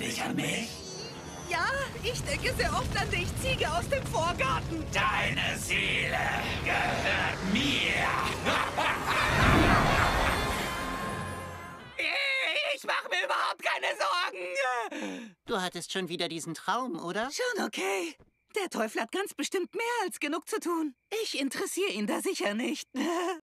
dich an mich? Ja, ich denke sehr oft an dich, Ziege aus dem Vorgarten. Deine Seele gehört mir. Ich mache mir überhaupt keine Sorgen. Du hattest schon wieder diesen Traum, oder? Schon okay. Der Teufel hat ganz bestimmt mehr als genug zu tun. Ich interessiere ihn da sicher nicht.